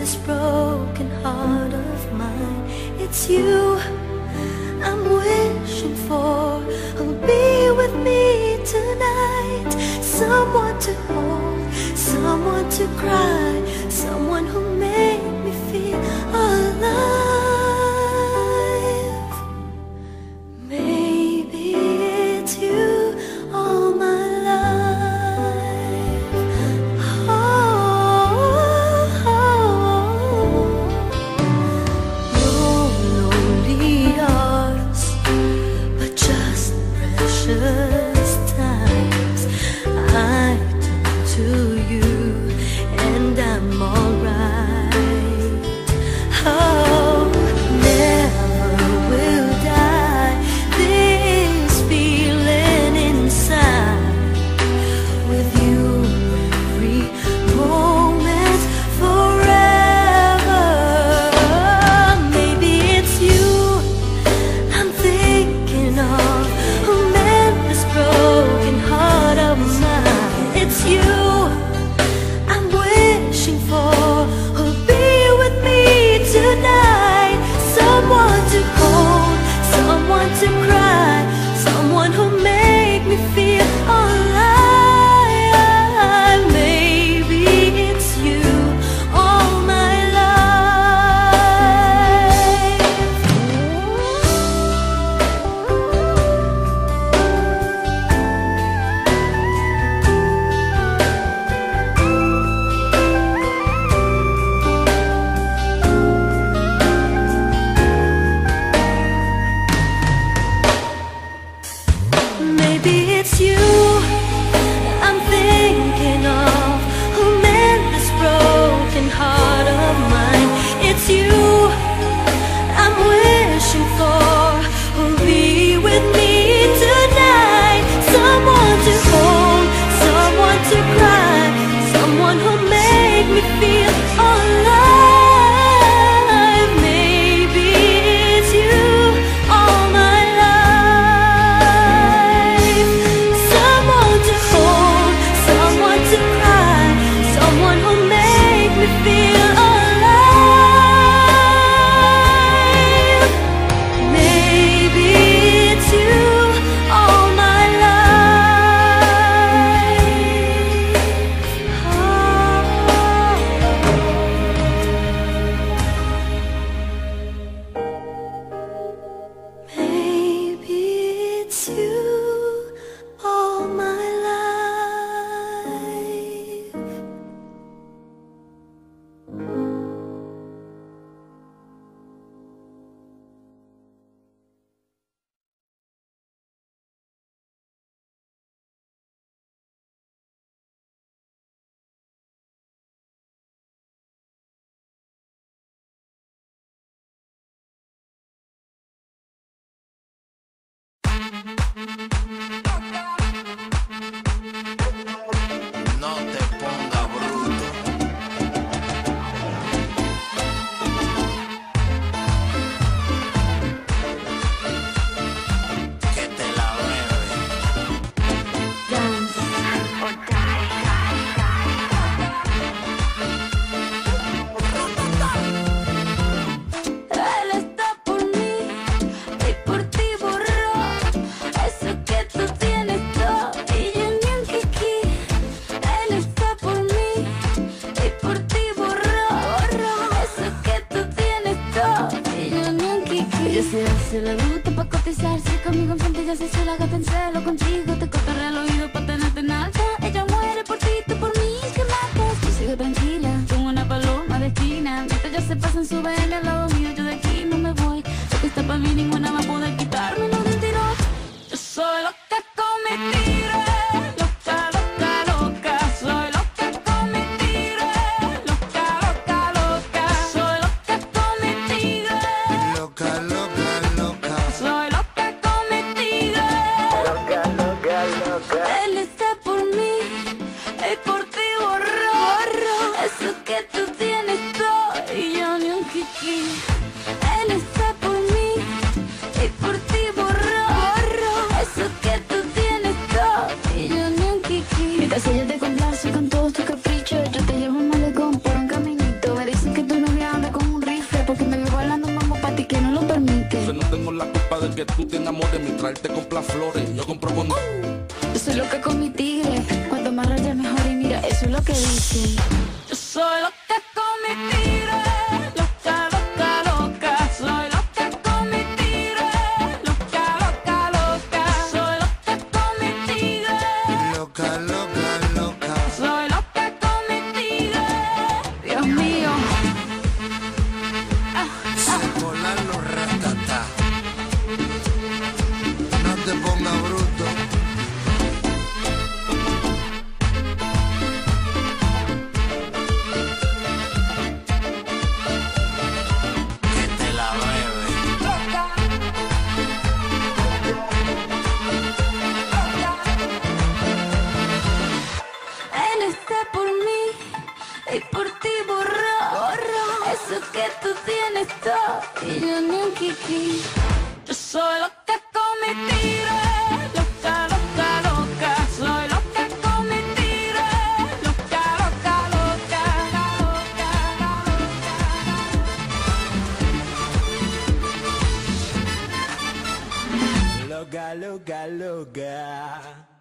this broken heart of mine. It's you I'm wishing for, who'll be with me tonight. Someone to hold, someone to cry, someone who made me feel alive. Maybe it's you all my life. No lonely hearts, but just precious times. I turn to you and I'm alright. Oh, never will die this feeling inside. With you every moment forever. Maybe it's you I'm thinking of, who mend this broken heart of mine. It's you I'm wishing for, who'll be with me tonight. Someone to hold, someone to cry, someone who'll make me feel alive. Maybe it's you all my Maybe it's you I'm thinking of, who mend this broken heart of mine. It's you I'm wishing for, who'll be with me tonight. Someone to hold, someone to cry, someone who'll make me feel alive. Maybe it's you all my life. Someone to hold, someone to cry, someone who'll make me feel alive. Maybe it's you all my life. Maybe it's you all my life. No te pongas bruto. Que te la bebe. Dance or die. Él está por mí y por ti borró eso que tú tienes todo y yo ni un kiki. Él está por mí y por ti borró eso que tú tienes todo y yo ni un kiki. Ella se hace la bruta pa' cotizarse conmigo enfrente, ya se hizo la gata en celo contigo. Te cotorrea al oído pa' tenerte en alta. Ella muere por ti, tú por mí, que matas. Yo sigo tranquila como una paloma de esquina. Mientras ya se pasan su BM al lado mío, yo de aquí no me voy. Lo que está pa' mí ninguna va a poder quitármelo de un tirón. Yo soy loca con mi tiro, loca, loca, loca. Soy loca con mi tiro, loca, loca, loca. Soy loca con mi tiro, Loca, loca, loca. soy loca con mi tiro. Él está por mí y por ti borró eso que tú tienes todo y yo ni un kiki. Él está por mí y por ti borró eso que tú tienes todo y yo ni un kiki. Mientras ella te complace con todos tus caprichos, yo te llevo un malecón por un caminito. Me dicen que tú que tú te enamores, mi traerte compra flores. Yo compro con... Yo soy loca con mi tigre, cuanto más raya mejor y mira, eso es lo que dicen. Yo soy loca con mi tigre, loca, loca, loca. Soy loca con mi tigre, loca, loca, loca. Soy loca con mi tigre, Loca, loca, loca. soy loca con mi tigre. Dios mío. Se colan los ratatá. No te pongas bruto. Que te la bebe. Él está por mí y por ti borró eso que tú tienes todo y yo ni un kiki. Yo soy loca con mi tigre, loca, loca, loca. Soy loca con mi tigre, loca, loca, loca, loca, loca. Loca, loca, loca.